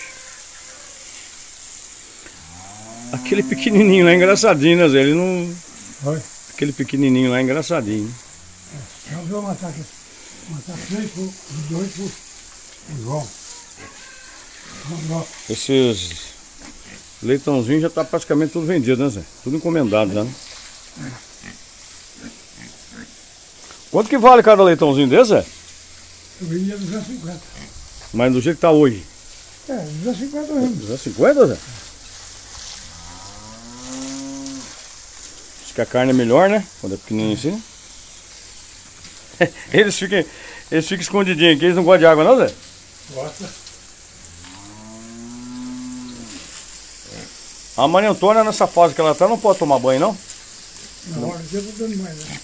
Aquele pequenininho lá é engraçadinho, né, Zé? Ele não... Oi. Aquele pequenininho lá é engraçadinho. Eu vou matar aqui. Matar três por dois por João. Esses leitãozinhos já tá praticamente tudo vendido, né, Zé? Tudo encomendado já, né? Quanto que vale cada leitãozinho desse, Zé? Eu vendia duzentos e cinquenta. Mas do jeito que tá hoje? É, duzentos e cinquenta mesmo. duzentos e cinquenta, Zé? Acho que a carne é melhor, né? Quando é pequenininho assim, né? Eles ficam, eles ficam escondidinhos aqui, eles não gostam de água não, Zé? Gosta. A Maria Antônia, nessa fase que ela tá, não pode tomar banho, não? Na hora que eu tô dando mais, né?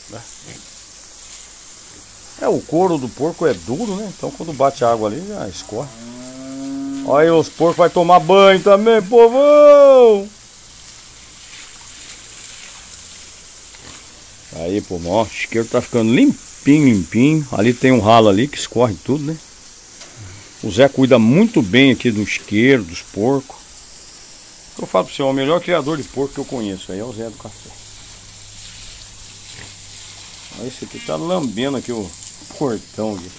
É, o couro do porco é duro, né? Então quando bate água ali, já escorre. Olha aí, os porcos vai tomar banho também, povão! Aí, povão, ó, o chiqueiro tá ficando limpinho, limpinho. Ali tem um ralo ali que escorre tudo, né? O Zé cuida muito bem aqui do chiqueiro, dos porcos. Eu falo pra você, é o melhor criador de porco que eu conheço. Aí é o Zé do Café. Olha, esse aqui tá lambendo aqui o portão aqui.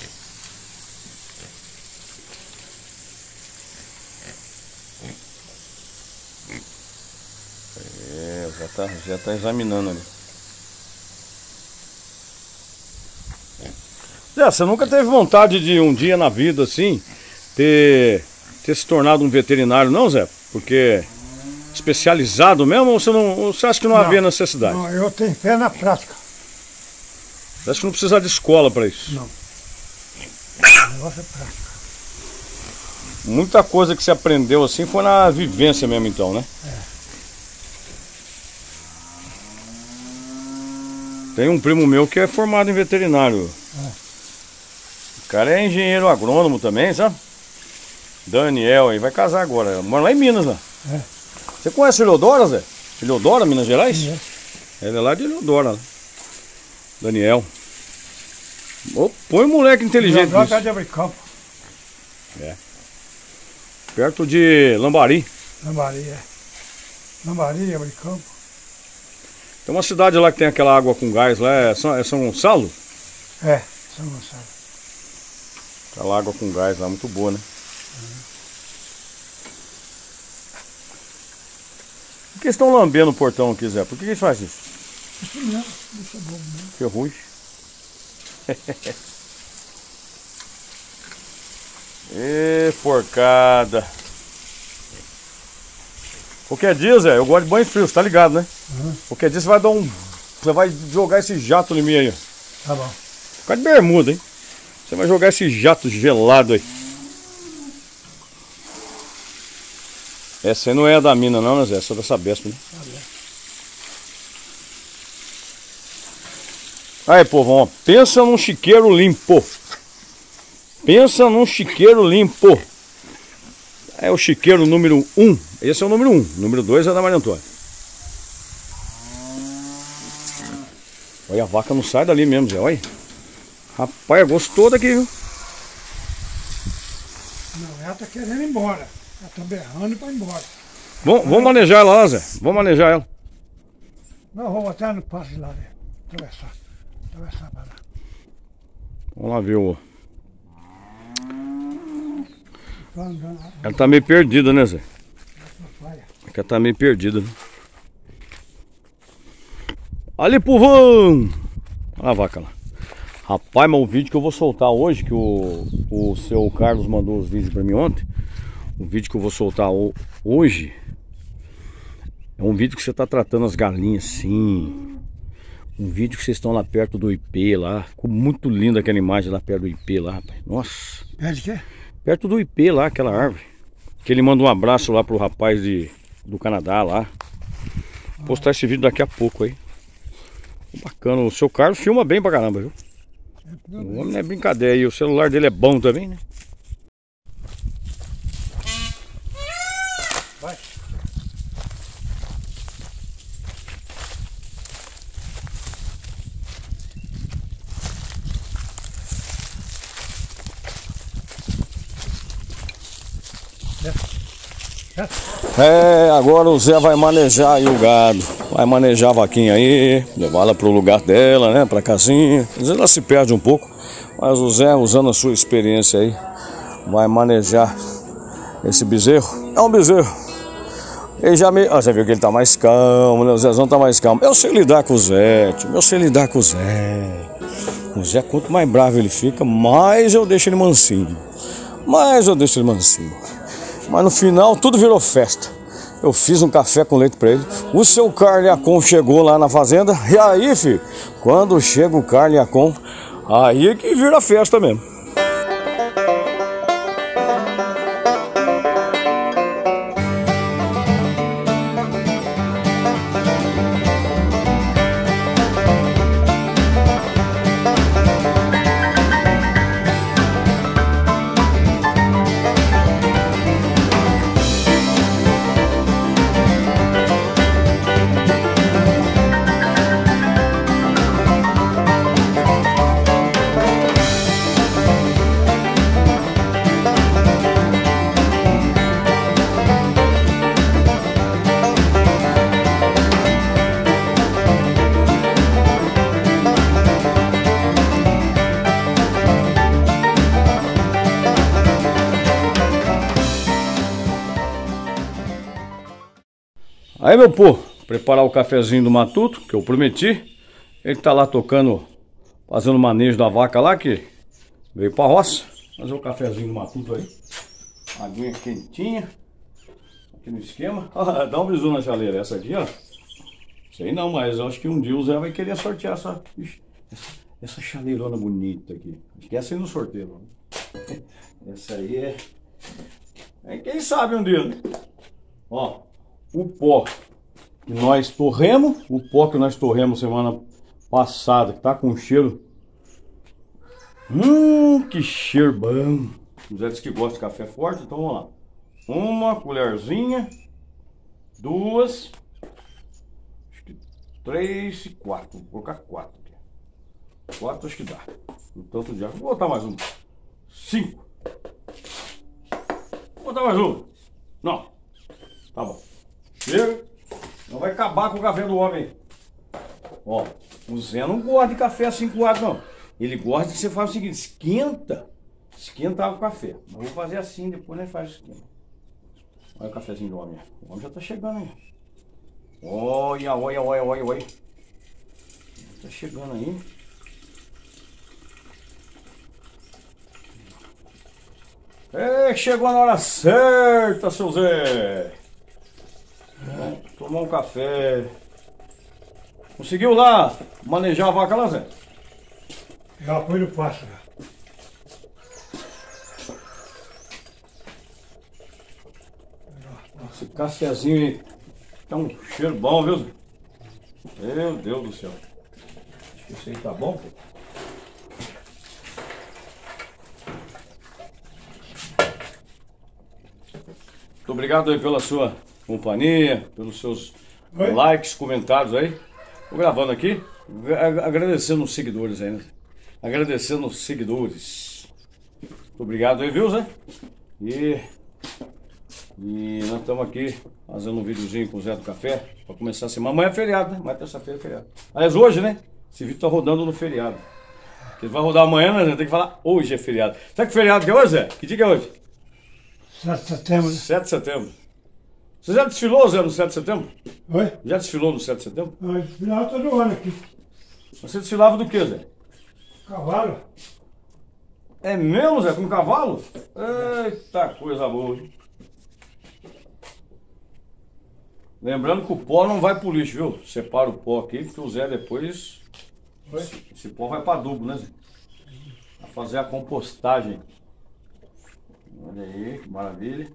É, já tá, já tá examinando ali. Zé, você nunca teve vontade de um dia na vida assim ter, ter se tornado um veterinário, não, Zé? Porque especializado mesmo, ou você, não, ou você acha que não, não havia necessidade? Não, eu tenho fé na prática. Você acha que não precisa de escola para isso? Não. O negócio é prática. Muita coisa que você aprendeu assim foi na vivência mesmo, então, né? É. Tem um primo meu que é formado em veterinário. É. O cara é engenheiro agrônomo também, sabe? Daniel, aí vai casar agora. Mora lá em Minas, né? É. Você conhece Eleodora, Zé? Eleodora, Minas Gerais? Sim, é. Ele é lá de Eleodora. Né? Daniel. Oh, põe um moleque inteligente nisso. Lá de Abricampo. É. Perto de Lambari. Lambari, é. Lambari, Abricampo. Tem uma cidade lá que tem aquela água com gás lá, é São, é São Gonçalo? É, São Gonçalo. Aquela água com gás lá, muito boa, né? Uhum. Por que eles estão lambendo o portão aqui, Zé? Por que eles fazem isso? Isso mesmo, isso é bom mesmo. Ferrugem. Ê, porcada. Qualquer dia, Zé, eu gosto de banho frio, você tá ligado, né? Uhum. Qualquer dia você vai dar um... Você vai jogar esse jato em mim aí, ó. Tá bom. Fica de bermuda, hein? Você vai jogar esse jato gelado aí. Essa aí não é a da mina não, né, Zé? Essa é da Sabesp, né? Aí, povão, ó. Pensa num chiqueiro limpo. Pensa num chiqueiro limpo. É o chiqueiro número um. Esse é o número um. O número dois é da Maria Antônia. Olha, a vaca não sai dali mesmo, Zé. Olha. Rapaz, gostou daqui, viu? Não, ela tá querendo ir embora. Ela tá berrando e vai embora. Vamos, vamos manejar ela lá, Zé. Vamos manejar ela. Não, vou botar no passe lá, né? Atravessar. Atravessar para lá. Vamos lá ver o... Ela tá meio perdida, né, Zé? Ela tá meio perdida, né? Ali, povão! Olha a vaca lá. Rapaz, mas o vídeo que eu vou soltar hoje, que o, o seu Carlos mandou os vídeos pra mim ontem, o vídeo que eu vou soltar hoje é um vídeo que você tá tratando as galinhas assim. Um vídeo que vocês estão lá perto do I P lá. Ficou muito linda aquela imagem lá perto do I P lá, rapaz. Nossa. Perto de quê? Perto do I P lá, aquela árvore. Que ele manda um abraço lá pro rapaz de, do Canadá lá. Vou postar esse vídeo daqui a pouco aí. Bacana, o seu Carlos filma bem pra caramba, viu? O homem não é brincadeira, e o celular dele é bom também, né? Vai. É, agora o Zé vai manejar aí o gado. Vai manejar a vaquinha aí, levar ela pro lugar dela, né, pra casinha. Às vezes ela se perde um pouco, Mas o Zé, usando a sua experiência aí, vai manejar esse bezerro. É um bezerro. Ele já me... Ah, você viu que ele tá mais calmo, né? O Zezão tá mais calmo. Eu sei lidar com o Zé, tio. Eu sei lidar com o Zé. O Zé, quanto mais bravo ele fica, mais eu deixo ele mansinho. Mais eu deixo ele mansinho. Mas no final, tudo virou festa. Eu fiz um café com leite pra ele. O seu Carliacon chegou lá na fazenda. E aí, filho, quando chega o Carliacon, aí é que vira festa mesmo. Aí, meu povo, preparar o cafezinho do matuto, que eu prometi. Ele tá lá tocando, fazendo manejo da vaca lá, que veio pra roça. Fazer o cafezinho do matuto aí. Aguinha quentinha. Aqui no esquema. Ah, dá um bisu na chaleira. Essa aqui, ó. Sei não, mas eu acho que um dia o Zé vai querer sortear essa, essa, essa chaleirona bonita aqui. Acho que essa aí no sorteio. Essa aí é... é... Quem sabe um dia, né? Ó. O pó que nós torremos, o pó que nós torremos semana passada, que tá com cheiro. Hum, que cheiro bom. O Zé disse que gosta de café forte, então vamos lá. Uma colherzinha, duas, acho que três e quatro. Vou colocar quatro aqui. Quatro acho que dá. No tanto de água. Vou botar mais uma. Cinco. Vou botar mais uma. Não. Tá bom. Chega. Não vai acabar com o café do homem. Ó, o Zé não gosta de café assim coado, não. Ele gosta que você faz o seguinte, esquenta. Esquenta o café. Eu vou fazer assim, depois nem faz o esquema. Olha o cafezinho do homem. O homem já tá chegando aí. Olha, olha, olha, olha, olha. Tá chegando aí. É, chegou na hora certa, seu Zé. É, tomar um café. Conseguiu lá manejar a vaca lá, Zé? Já foi no passo. Esse cafezinho aí tá um cheiro bom, viu, Zé? Meu Deus do céu. Acho que esse aí tá bom, pô. Muito obrigado aí pela sua companhia, pelos seus Oi? likes, comentários aí. Tô gravando aqui, agradecendo os seguidores aí, né? Agradecendo os seguidores. Muito obrigado aí, viu, Zé? E, e nós estamos aqui fazendo um videozinho com o Zé do Café para começar a semana. Amanhã é feriado, né? Amanhã é terça-feira é feriado. Aliás, hoje, né? Esse vídeo tá rodando no feriado. Porque ele vai rodar amanhã, né? Tem que falar hoje é feriado. Sabe que feriado que é hoje, Zé? Que dia que é hoje? sete de setembro. sete de setembro. Você já desfilou, Zé, no sete de setembro? Oi? Já desfilou no sete de setembro? Eu desfilava todo ano aqui. Você desfilava do que, Zé? Cavalo. É mesmo, Zé? Com cavalo? Eita, coisa boa. Lembrando que o pó não vai pro lixo, viu? Separa o pó aqui, porque o Zé depois... Oi? Esse pó vai para adubo, né, Zé? Vai fazer a compostagem. Olha aí, que maravilha.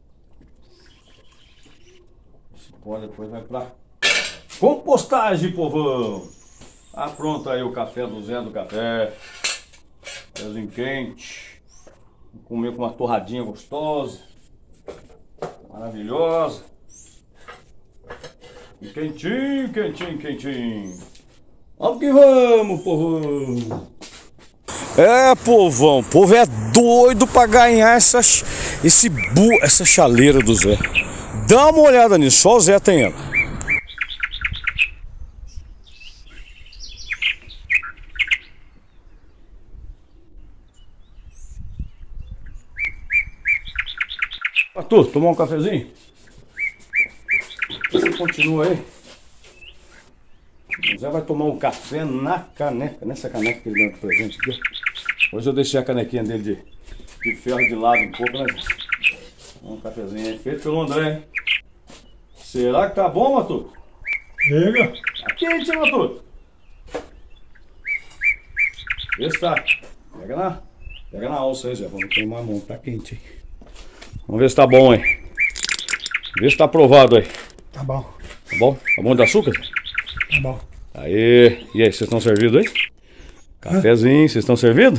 Esse pó depois vai para compostagem, povão. Ah, pronto aí o café do Zé do Café. Cafézinho quente. Vou comer com uma torradinha gostosa. Maravilhosa. E quentinho, quentinho, quentinho. Vamos que vamos, povão. É, povão, o povo é doido pra ganhar essa, esse bu, essa chaleira do Zé. Dá uma olhada nisso, só o Zé tem ela. Arthur, tomar um cafezinho? Você continua aí. O Zé vai tomar um café na caneca, nessa caneca que ele deu de presente aqui. Hoje eu deixei a canequinha dele de, de ferro de lado um pouco, né? Um cafezinho aí feito pelo André. Será que tá bom, Arthur? Chega. Tá quente, hein, Arthur? Vê se tá. Pega na, pega na alça aí, Zé. Vamos queimar a mão, tá quente, hein? Vamos ver se tá bom, hein? Vê se tá aprovado aí. Tá bom. Tá bom? Tá bom de açúcar? Tá bom. Aí, e aí, vocês estão servidos aí? Cafezinho, vocês estão servidos?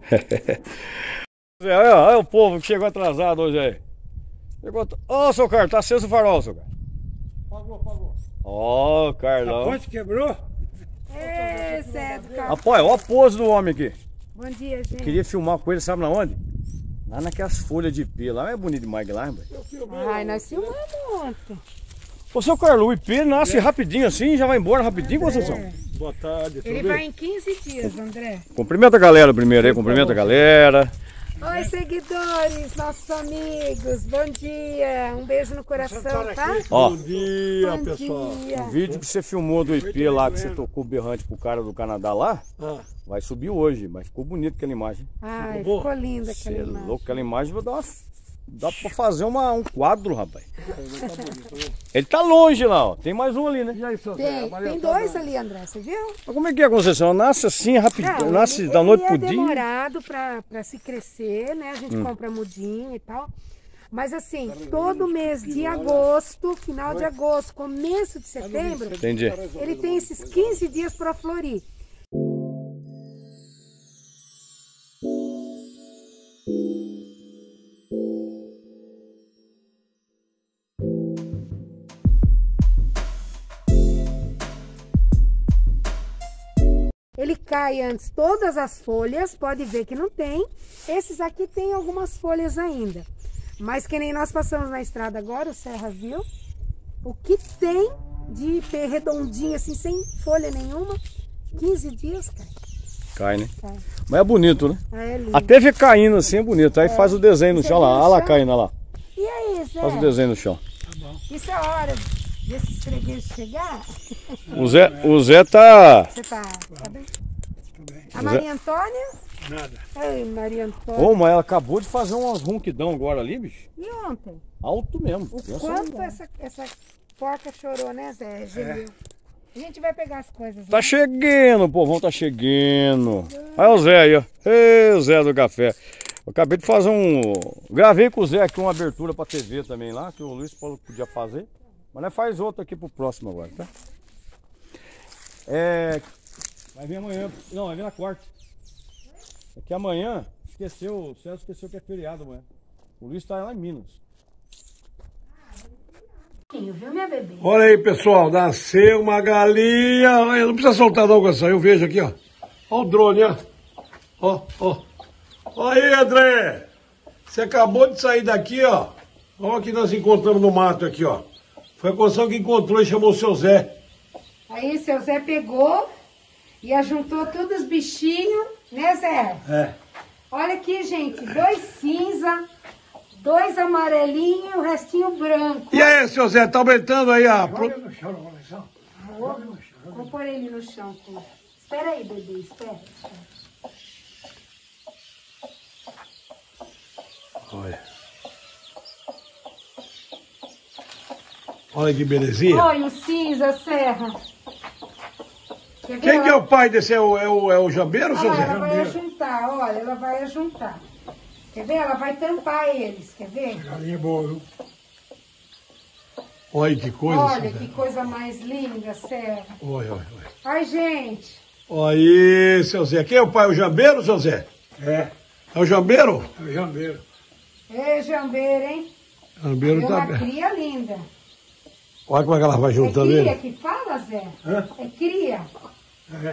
Olha, olha o povo que chegou atrasado hoje aí. Chegou. Ô, seu Carlos, tá aceso o farol, seu Carlos. Pagou, pagou. Ó, Carlão. A ponte quebrou? Ê, Zé do Café. Rapaz, olha a pose do homem aqui. Bom dia, gente. Queria filmar com ele, sabe na onde? Lá naquelas folhas de ipê. Lá é bonito demais lá, rapaz. Ai, nós filmamos ontem. Ô, seu Carlos, o ipê nasce rapidinho assim, já vai embora rapidinho, Conceição? É. Boa tarde, Ele vai em quinze dias, André. Cumprimenta a galera primeiro aí, cumprimenta a galera. Oi, seguidores, nossos amigos, bom dia. Um beijo no coração, tá? Ó, Bom dia, Bom pessoal. dia. o vídeo que você filmou do ipê lá, que você tocou berrante pro cara do Canadá lá, Ah, vai subir hoje, mas ficou bonito aquela imagem. Ai, Ficou ficou linda Você aquela é imagem. louco, aquela imagem vai dar uma... Dá pra fazer uma, um quadro, rapaz. Ele tá longe lá, ó. Tem mais um ali, né? e aí, seu Zé? Tem, Maria tem tá dois dando. ali, André, você viu? Mas como é que é, Conceição? Nasce assim, rapidinho, Não, nasce ele- da noite ele pro é dia. demorado pra, pra se crescer, né? A gente compra mudinho e tal. Mas assim, todo mês de agosto, final de agosto, começo de setembro, Entendi. ele tem esses quinze dias para florir. Ele cai antes todas as folhas, pode ver que não tem. Esses aqui tem algumas folhas ainda. Mas que nem nós passamos na estrada agora, o Serra viu. O que tem de ipê redondinho assim, sem folha nenhuma, quinze dias, cara. Cai, né? Cai. Mas é bonito, né? Ah, é lindo. Até ver caindo assim é bonito. Aí faz o desenho no Você chão lá. viu no Olha lá chão? caindo, olha lá. E aí, Zé? Faz o desenho no chão. Isso é a hora desses fregueses chegar? O Zé, o Zé tá... Você tá, tá bem? A Maria Antônia? Nada. Ei, Maria Antônia. Ô, mas ela acabou de fazer umas ronquidão agora ali, bicho. E ontem? Alto mesmo. O Pensa quanto no- essa, essa porca chorou, né, Zé? Gemeu. A gente vai pegar as coisas. Tá né? chegando, o povão tá chegando. Olha o Zé aí, ó. Ei, o Zé do café. Eu acabei de fazer um... Gravei com o Zé aqui uma abertura pra T V também lá, que o Luiz falou que podia fazer. Mas nós faz outro aqui pro próximo agora, tá? É... Vai vir amanhã. Não, vai vir na quarta. É que amanhã, esqueceu, o Celso esqueceu que é feriado amanhã. O Luiz tá lá em Minas. Viu, minha bebê? Olha aí, pessoal, nasceu uma galinha. Olha, não precisa soltar não, Gação. Eu vejo aqui, ó. Olha o drone, ó. Ó, ó. Olha aí, André. Você acabou de sair daqui, ó. Olha o que nós encontramos no mato aqui, ó. Foi a Conção que encontrou e chamou o seu Zé. Aí, seu Zé pegou e ajuntou todos os bichinhos, né, Zé? É. Olha aqui, gente, dois cinza, dois amarelinhos e o restinho branco. E aí, seu Zé, tá aumentando aí a... Pro... Vou, vou pôr ele no chão, filho. Espera aí, bebê, espera. espera. Olha. Olha que belezinha. Olha o cinza, Serra. Quer ver? Quem que é o pai desse? É o, é o, é o Jambeiro, seu Ah, Zé? ela vai ajuntar, olha, ela vai ajuntar. Quer ver? Ela vai tampar eles, quer ver? Galinha boa, viu? Olha que coisa, Olha seu que Zé. coisa mais linda, Serra. Olha, olha, olha. Ai, gente. Olha aí, seu Zé. Quem é o pai? O Jambeiro, seu Zé? É, É o Jambeiro? é o jambeiro. Ei, jambeiro, hein? O Jambeiro É tá... uma cria linda. Olha como é que ela vai É juntando cria ele. que fala, Zé? Hã? É cria. É.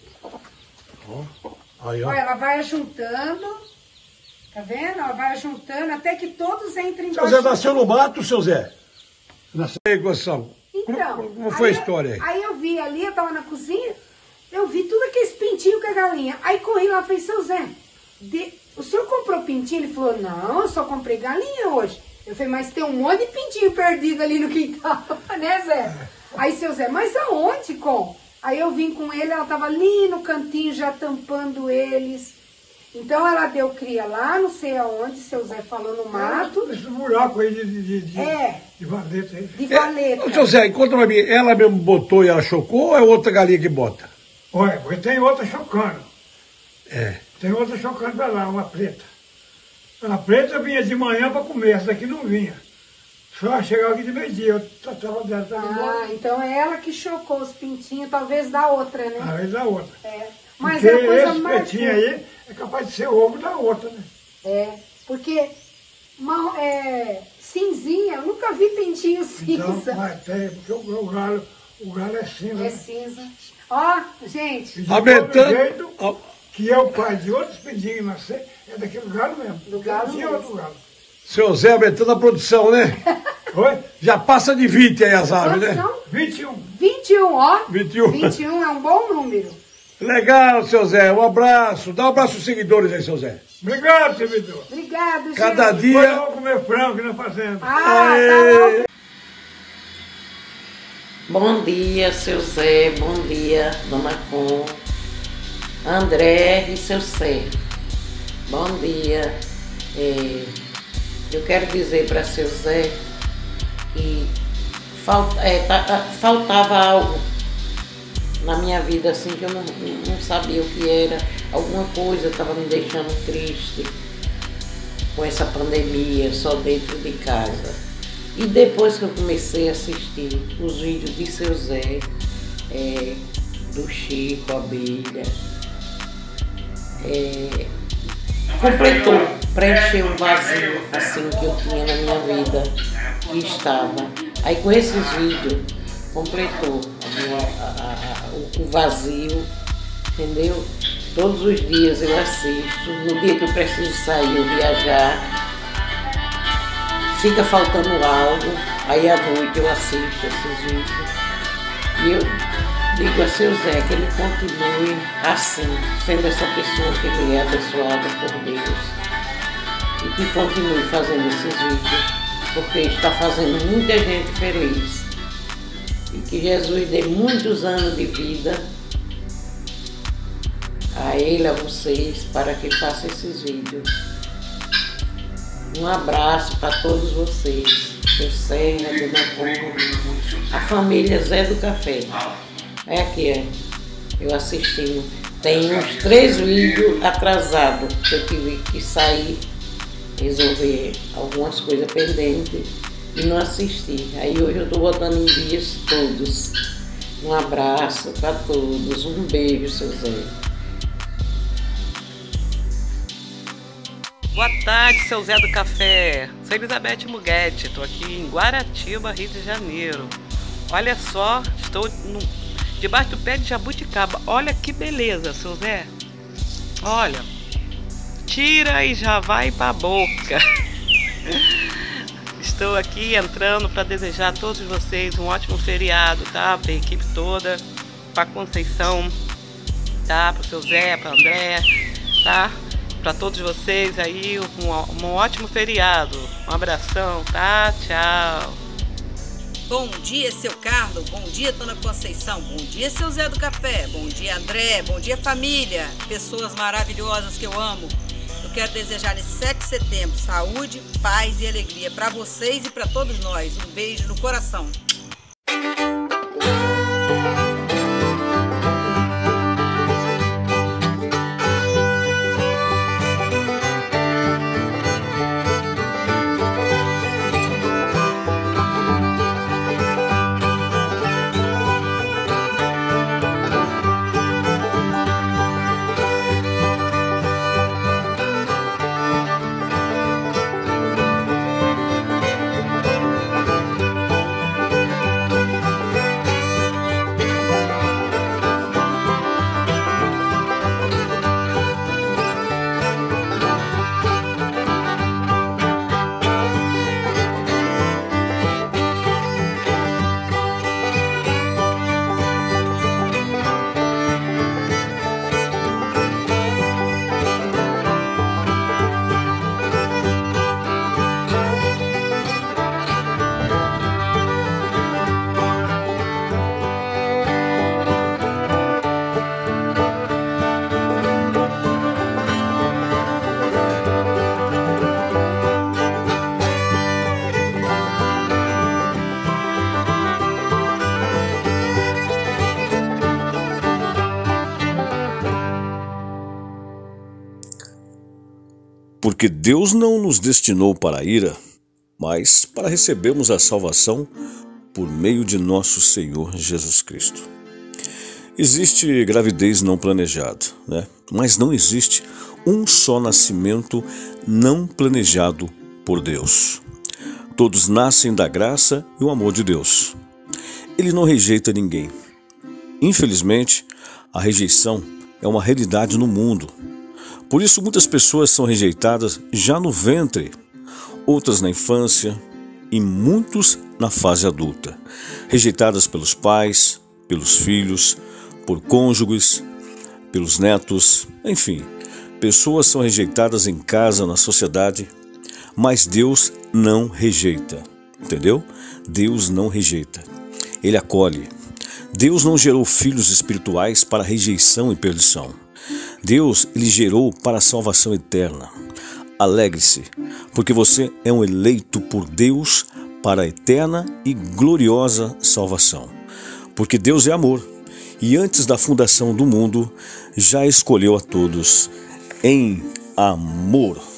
Aí, ó. Olha, ela vai ajuntando. Tá vendo? Ela vai ajuntando até que todos entrem Seu Zé nasceu no mato, seu Zé? Nasceu aí, Gonçalo. Então, Como, como foi a aí eu- história aí? Aí eu vi ali, eu tava na cozinha, eu vi tudo aqueles pintinhos com a galinha. Aí corri lá e falei, seu Zé, de- o senhor comprou pintinho? Ele falou, não, eu só comprei galinha hoje. Eu falei, mas tem um monte de pintinho perdido ali no quintal, né, Zé? Aí, seu Zé, mas aonde, com? Aí eu vim com ele, ela tava ali no cantinho já tampando eles. Então ela deu cria lá, não sei aonde, seu Zé falou no mato. Esse buraco aí de, de, de, É. de valeta aí. De valeta. Ô, seu Zé, conta pra mim, ela mesmo botou e ela chocou ou é outra galinha que bota? Olha, pois tem outra chocando. É. Tem outra chocando pra lá, uma preta. A preta vinha de manhã para comer, essa daqui não vinha. Só chegava aqui de meio-dia, eu estava dentro, estava Ah, embora. então é ela que chocou os pintinhos, talvez da outra, né? Às vezes a outra. É. Mas Porque é a coisa esse mais. pretinho aí é capaz de ser o ovo da outra, né? É, porque marrom- é, cinzinha, eu nunca vi pintinho Então, cinza. mas tem, porque o, o galo, o galo é cinza. É né? cinza. Ó, gente, E de Aumentando- todo jeito, Ó, que é o pai de outros pintinhos nascer, é daquele galo mesmo. Do galo Não tinha mesmo. outro galo. seu Zé aumentando a produção, né? Oi? Já passa de vinte aí as aves, né? produção vinte e um. vinte e um, ó. vinte e um. vinte e um é um bom número. Legal, seu Zé. Um abraço. Dá um abraço aos seguidores aí, seu Zé. Obrigado, servidor. Obrigado, Cada gente. dia- Depois eu vou comer frango aqui na fazenda. Ah, tá Aê. bom. Bom dia, seu Zé, bom dia, Dona Com, André e seu Zé. Bom dia. É, eu quero dizer para seu Zé que falta, é, tá- tá- faltava algo na minha vida assim que eu não, não sabia o que era. Alguma coisa estava me deixando triste com essa pandemia, só dentro de casa. E depois que eu comecei a assistir os vídeos de seu Zé, é, do Chico, Abelha, é, completou, preencheu um vazio assim que eu tinha na minha vida, que estava. Aí com esses vídeos, completou a minha- a- a- a- o- o vazio, entendeu? Todos os dias eu assisto, no dia que eu preciso sair, eu viajar, fica faltando algo, aí à noite eu assisto esses vídeos. E eu digo a seu Zé que ele continue assim, sendo essa pessoa que ele é, abençoada por Deus. E que continue fazendo esses vídeos, porque está fazendo muita gente feliz. E que Jesus dê muitos anos de vida a ele, a vocês, para que faça esses vídeos. Um abraço para todos vocês, seu Serra, Dona Congo, a família Zé do Café. É aqui, é. Eu assistindo. Tem uns três vídeos atrasados que eu tive que sair, resolver algumas coisas pendentes e não assisti. Aí hoje eu estou botando em dias todos. Um abraço para todos, um beijo, seu Zé. Boa tarde, seu Zé do Café. Sou Elizabeth Muguete, estou aqui em Guaratiba, Rio de Janeiro. Olha só, estou no, debaixo do pé de jabuticaba. Olha que beleza, seu Zé. Olha, tira e já vai para a boca. Estou aqui entrando para desejar a todos vocês um ótimo feriado, tá? Para a equipe toda, para a Conceição, tá? Para o seu Zé, para André, tá? Para todos vocês aí, um, um ótimo feriado. Um abração, tá? Tchau. Bom dia, seu Carlos. Bom dia, Dona Conceição. Bom dia, seu Zé do Café. Bom dia, André. Bom dia, família. Pessoas maravilhosas que eu amo. Eu quero desejar nesse sete de setembro saúde, paz e alegria para vocês e para todos nós. Um beijo no coração. Porque Deus não nos destinou para a ira, mas para recebermos a salvação por meio de nosso Senhor Jesus Cristo. Existe gravidez não planejada, né? Mas não existe um só nascimento não planejado por Deus. Todos nascem da graça e o amor de Deus. Ele não rejeita ninguém. Infelizmente, a rejeição é uma realidade no mundo. Por isso, muitas pessoas são rejeitadas já no ventre, outras na infância e muitos na fase adulta. Rejeitadas pelos pais, pelos filhos, por cônjuges, pelos netos, enfim. Pessoas são rejeitadas em casa, na sociedade, mas Deus não rejeita, entendeu? Deus não rejeita, Ele acolhe. Deus não gerou filhos espirituais para rejeição e perdição. Deus, Ele gerou para a salvação eterna. Alegre-se, porque você é um eleito por Deus para a eterna e gloriosa salvação. Porque Deus é amor, e antes da fundação do mundo, já escolheu a todos em amor.